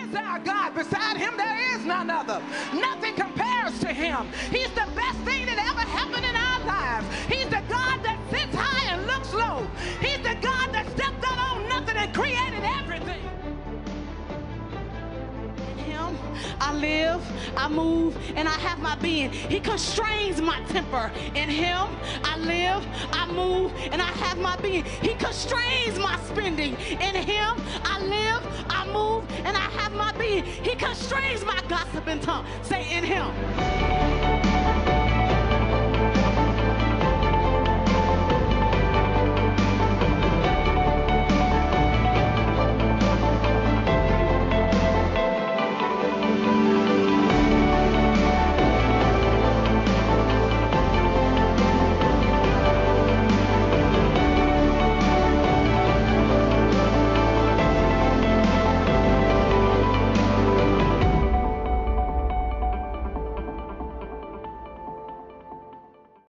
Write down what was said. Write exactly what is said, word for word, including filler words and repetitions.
is our God. Beside him, there is none other. Nothing compares to him. He's the best thing that ever happened in our lives. He's the God that sits high and looks low. He's the God that stepped out on nothing and created everything. I live, I move, and I have my being. He constrains my temper. In him, I live, I move, and I have my being. He constrains my spending. In him, I live, I move, and I have my being. He constrains my gossiping tongue. Say, in him.